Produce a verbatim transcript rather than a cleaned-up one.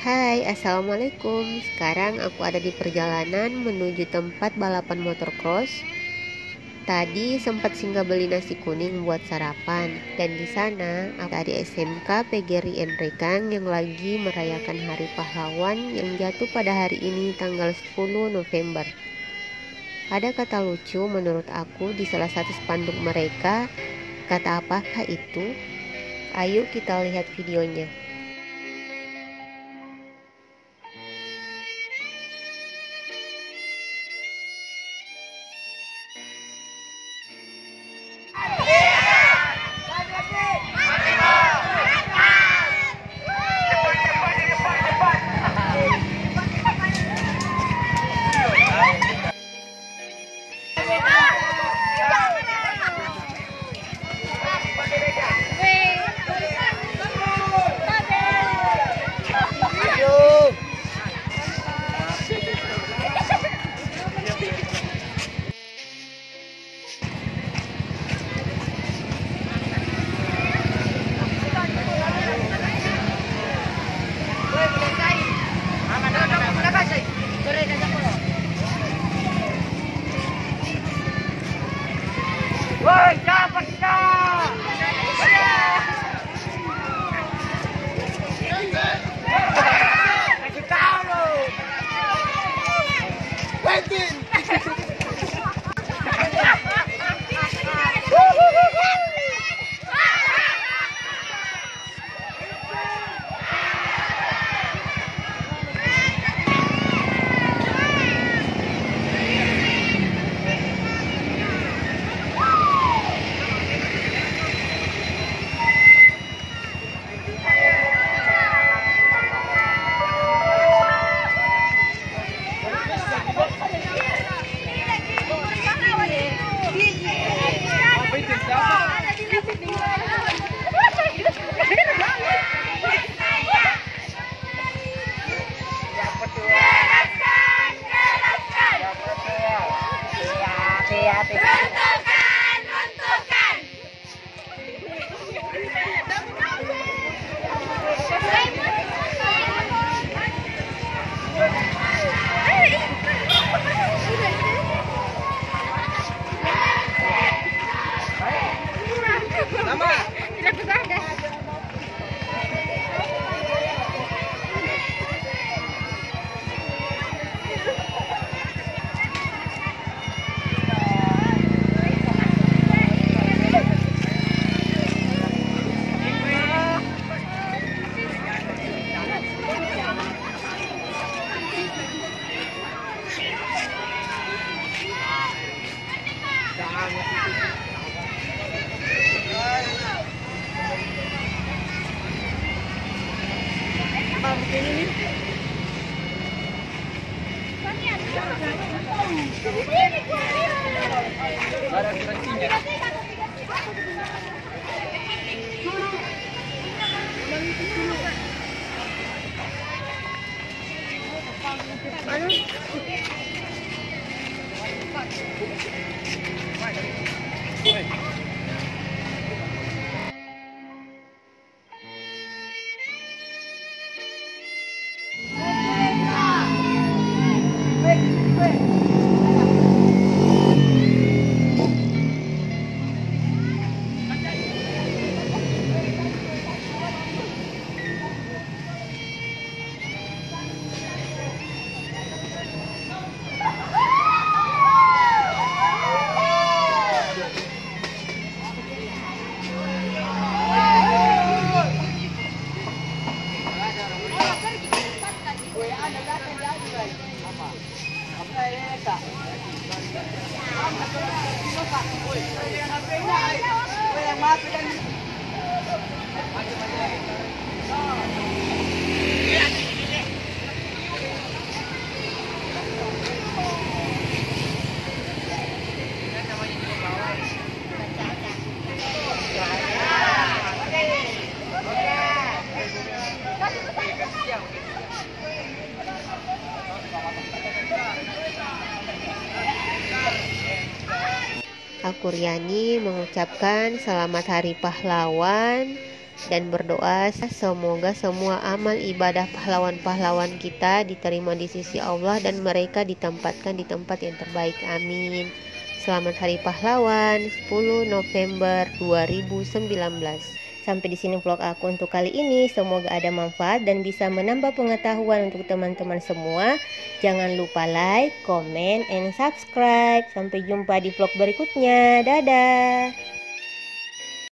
Hai, assalamualaikum. Sekarang aku ada di perjalanan menuju tempat balapan motocross. Tadi sempat singgah beli nasi kuning buat sarapan, dan di sana aku ada S M K P G R I Enrekan yang lagi merayakan Hari Pahlawan yang jatuh pada hari ini tanggal sepuluh November. Ada kata lucu menurut aku di salah satu spanduk mereka. Kata apakah itu? Ayo kita lihat videonya. Woi, dapat kita! Kasih tahu lu! Banting! Runtuhkan, runtuhkan. Nama? Tidak berganda. Aku Riani mengucapkan selamat Hari Pahlawan. dan berdoa semoga semua amal ibadah pahlawan-pahlawan kita diterima di sisi Allah dan mereka ditempatkan di tempat yang terbaik. Amin. Selamat Hari Pahlawan sepuluh November dua ribu sembilan belas. Sampai di sini vlog aku untuk kali ini. Semoga ada manfaat dan bisa menambah pengetahuan untuk teman-teman semua. Jangan lupa like, comment, and subscribe. Sampai jumpa di vlog berikutnya. Dadah.